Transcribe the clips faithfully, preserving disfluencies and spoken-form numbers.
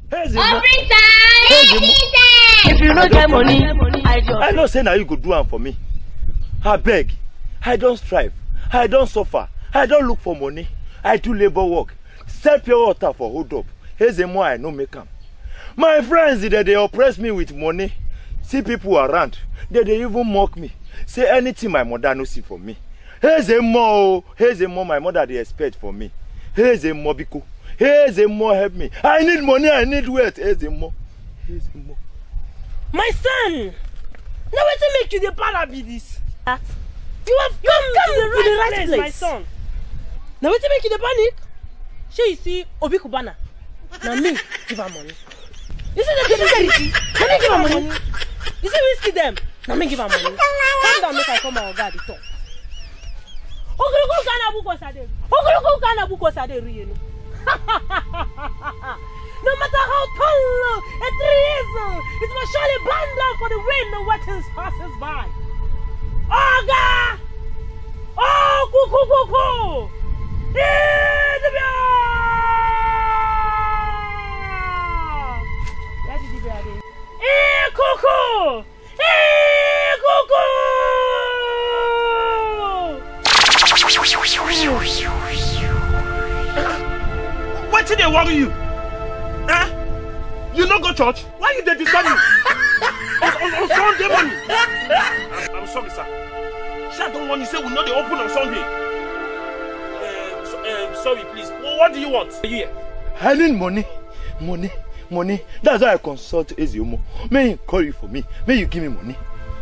Here's the Every time. Here's the If you don't get money, I just. I know say now you go do am for me. I beg. I don't strive. I don't suffer. I don't look for money. I do labor work. Sell pure water for hold up. Here's the more I know make am. My friends, they, they oppress me with money. See people around. They, they even mock me. Say anything my mother no see for me. Here's the more. Here's the more my mother they expect for me. Here's the more biko. Here's the more help me. I need money. I need wealth. Here's the more. Here's the more. My son. Now what to make you the para be this? That you have you have come to the right, to the right place, place, my son. Now what to make you the panic? She you see Obi Kubana. Now me give her money. You see the difficulty? Now me give her money. You see whiskey them? Now me give her money. Come down, make I come out guard the talk. Ogologo kana buko sade. Ogologo kana buko sade ri you. No matter how tall a tree is, it must surely bend down for the wind and what passes by. Oga! Oh, cuckoo, cuckoo! Eh, cuckoo! Eh, cuckoo! What did they worry you? Huh? You not go church? Why you dey disturb me? on, on, on Sunday morning. I'm, I'm sorry, sir. Sir, don't want you say we know they open on Sunday. Uh, so, uh, sorry, please. Well, what do you want? Are you here? I need money, money, money. That's why I consult Eziomo. May he call you for me. May you give me money.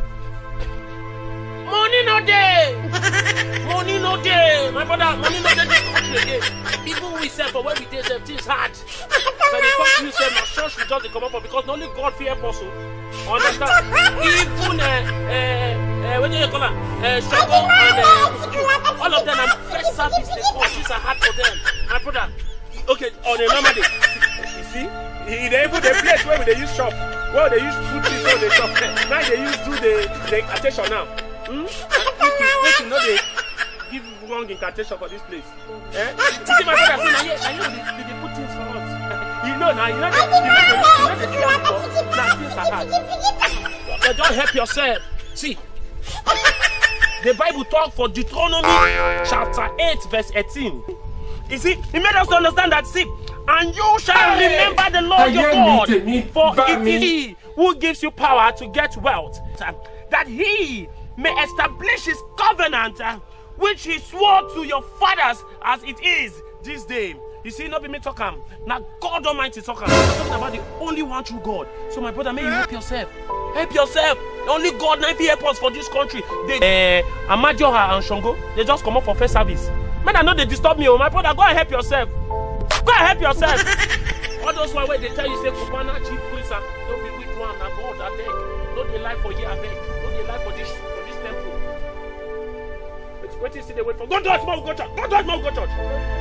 Money no day. Money no day. My brother, money no day this country again. Even we sell for when we did sell things hard. So they talk to you say my church will just come up for because only God fear apostle. Understand? Even uh, uh, uh, when you call them, uh, Shogo and uh, all of them are first service they call. Things are hard for them. My brother, okay, on a normal day, you see, he they put the place where they use shop, where they use put this on the shop. Now they use do the the attention now. Hmm? And if you, if you know they give wrong incantation for this place. Eh? You see my brother say, now you, now you they, they put things for us. You know now, you know the, you know the, you know the fear before. Now things are hard. But don't help yourself. See, the Bible talk for Deuteronomy chapter eight verse eighteen. You see, it made us understand that, see, and you shall remember the Lord your God, for it is He who gives you power to get wealth, that He may establish His covenant, uh, which He swore to your fathers as it is this day. You see, not be me talking. Now God Almighty talking. I'm talking about the only one true God. So my brother, may you help yourself. Help yourself. Only God can help us for this country. They, uh, Amadioha and Shongo, they just come up for first service. Man, I know they disturb me. Oh, my brother, go and help yourself. Go and help yourself. All those one where they tell you say, Kupana chief priest, don't be with one. I God, I beg. Don't be life for here, I beg. Don't be life for this. Temple. What you see they wait for? Go to us, go church. Go to us, go church.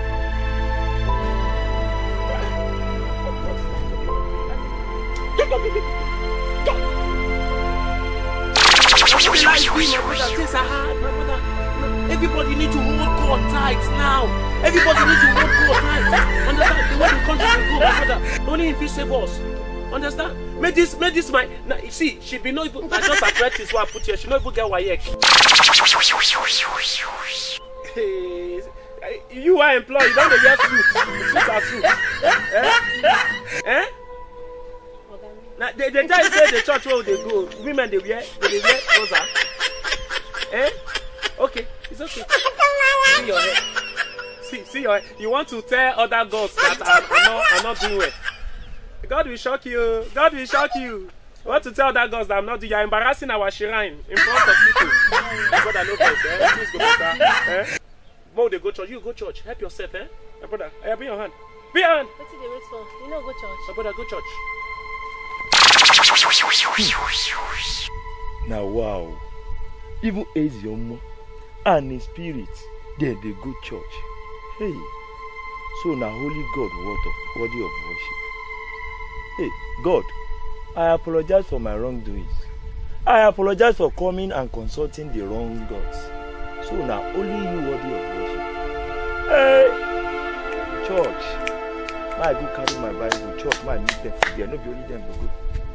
Go, go, go, go. Things are hard, my brother. Everybody need to hold God tight now. Everybody need to hold God tight. Understand? The way the country will go, my brother. Only if He save us. Understand? Make this, make this my. Now, see, she be not even. I just apprentice what I put here. She not even get wayek. Hey, you are employed. You don't get fruit. Fruit are fruit. Eh? Eh? Now they, they tell you say the church where they go, women they wear, they wear trouser. Eh? Okay, it's okay. See your hair. See, see your hair. You want to tell other gods that I'm, I'm not, I'm not doing well. God will shock you. God will shock you. You want to tell that gods that I'm not doing? You're embarrassing our shrine in front of people. God, I know best, eh? Please go better. Eh? Mo, they go church. You go church. Help yourself, eh? My brother, eh, bring your hand. Bring your hand. What did they wait for? You know, go church. My brother, go church. Now, wow. Even Eziomo and his spirit, they, they go church. Hey. So now, holy God, worthy of worship. Hey, God, I apologize for my wrongdoings. I apologize for coming and consulting the wrong gods. So now only you worthy of worship. Hey, church, May I go carry my Bible, church, may I meet them for there. No be only them go go.